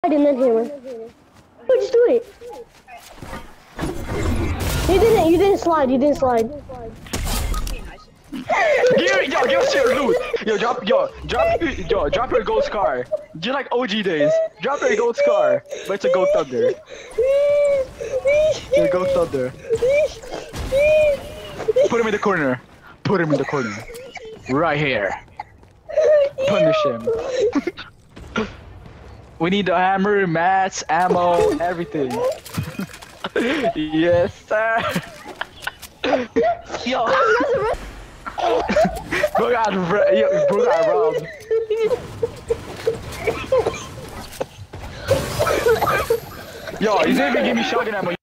slide and then hammer. Oh, just do it. You didn't slide. Give us your loot. Drop your gold scar. Just like OG days. Drop your gold scar. But it's a gold thunder. Your gold thunder. Put him in the corner. Right here. Punish him. We need the hammer, mats, ammo, everything. Yes, sir. Yo. Bro got robbed. Yo, he's didn't even give me shotgun ammo.